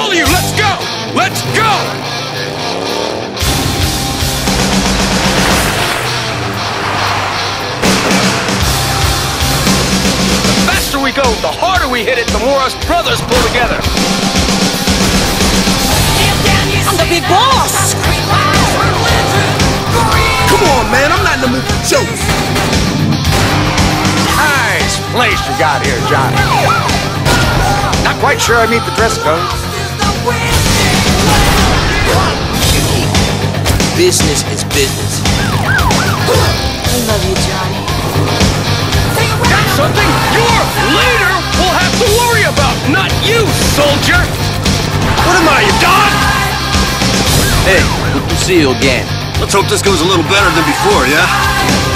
All of you, let's go! Let's go! The faster we go, the harder we hit it, the more us brothers pull together. I'm the big boss! Come on, man, I'm not in the mood for jokes. Nice place you got here, Johnny. Not quite sure I meet the dress code. Business is business. I love you, Johnny. That's something your leader will have to worry about, not you, soldier. What am I, your dog? Hey, good to see you again. Let's hope this goes a little better than before, yeah?